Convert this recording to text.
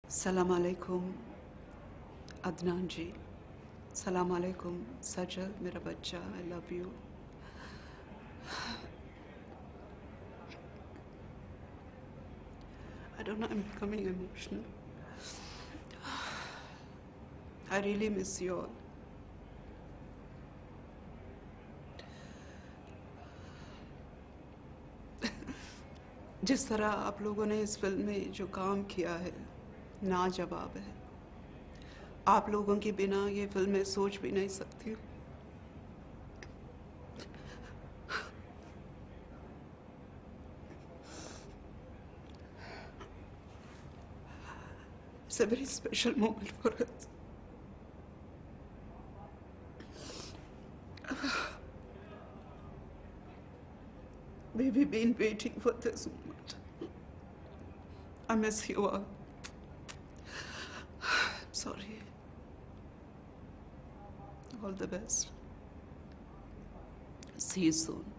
सलाम अलैकुम अदनान जी, सलाम अलैकुम सजल मेरा बच्चा, I love you. I don't know, I'm becoming emotional. I really miss you all. जिस तरह आप लोगों ने इस फिल्म में जो काम किया है नाजवाब है। आप लोगों के बिना ये फिल्म मैं सोच भी नहीं सकती हूँ। It's a very special moment for us. We've been waiting for this moment. I miss you all. I'm sorry. All the best. See you soon.